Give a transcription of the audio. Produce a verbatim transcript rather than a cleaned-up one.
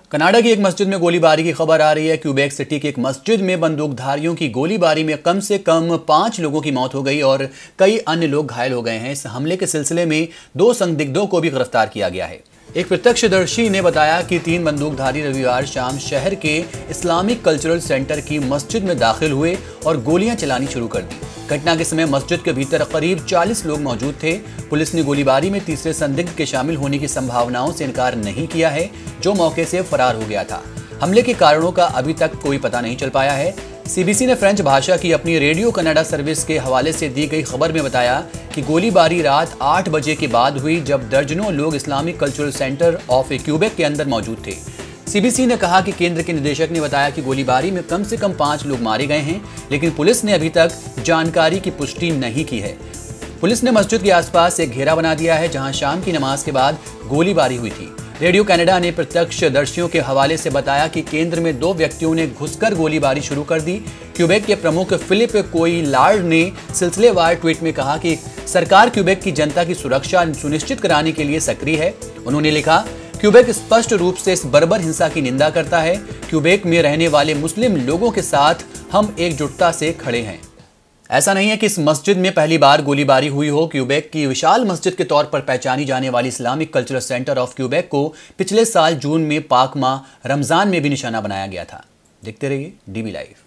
Canada की एक मस्जिद में गोलीबारी की खबर आ रही है। क्यूबेक सिटी की एक मस्जिद में बंदूकधारियों की गोलीबारी में कम से कम पांच लोगों की मौत हो गई और कई अन्य लोग घायल हो गए हैं। इस हमले के सिलसिले में दो संदिग्धों को भी गिरफ्तार किया गया है। एक प्रत्यक्षदर्शी ने बताया कि तीन बंदूकधारी रविवार शाम शहर के इस्लामिक कल्चरल सेंटर की मस्जिद में दाखिल हुए और गोलियां चलानी शुरू कर दी। घटना के समय मस्जिद के भीतर करीब चालीस लोग मौजूद थे। पुलिस ने गोलीबारी में तीसरे संदिग्ध के शामिल होने की संभावनाओं से इनकार नहीं किया है, जो मौके से फरार हो गया था। हमले के कारणों का अभी तक कोई पता नहीं चल पाया है। सीबीसी ने फ्रेंच भाषा की अपनी रेडियो कनाडा सर्विस के हवाले से दी गई खबर में बताया कि गोलीबारी रात आठ बजे के बाद हुई, जब दर्जनों लोग Islamic cultural centre of Quebec के अंदर मौजूद थे। सीबीसी ने कहा कि केंद्र के निदेशक ने बताया कि गोलीबारी में कम से कम पांच लोग मारे गए हैं, लेकिन पुलिस ने अभी तक जानकारी की पुष्टि नहीं की है। पुलिस ने मस्जिद के आसपास एक घेरा बना दिया है, जहां शाम की नमाज के बाद गोलीबारी हुई थी। रेडियो कनाडा ने प्रत्यक्षदर्शियों के हवाले से बताया कि केंद्र में दो व्यक्तियों ने घुसकर गोलीबारी शुरू कर दी। क्यूबेक के प्रमुख फिलिप कोइलार्ड ने सिलसिलेवार ट्वीट में कहा कि सरकार क्यूबेक की जनता की सुरक्षा सुनिश्चित कराने के लिए सक्रिय है। उन्होंने लिखा, क्यूबेक स्पष्ट रूप से इस बर्बर हिंसा की निंदा करता है। क्यूबेक में रहने वाले मुस्लिम लोगों के साथ हम एकजुटता से खड़े हैं। ऐसा नहीं है कि इस मस्जिद में पहली बार गोलीबारी हुई हो। क्यूबेक की विशाल मस्जिद के तौर पर पहचानी जाने वाली Islamic cultural centre of Quebec को पिछले साल जून में पाक माह रमजान में भी निशाना बनाया गया था। देखते रहिए डीबी लाइव।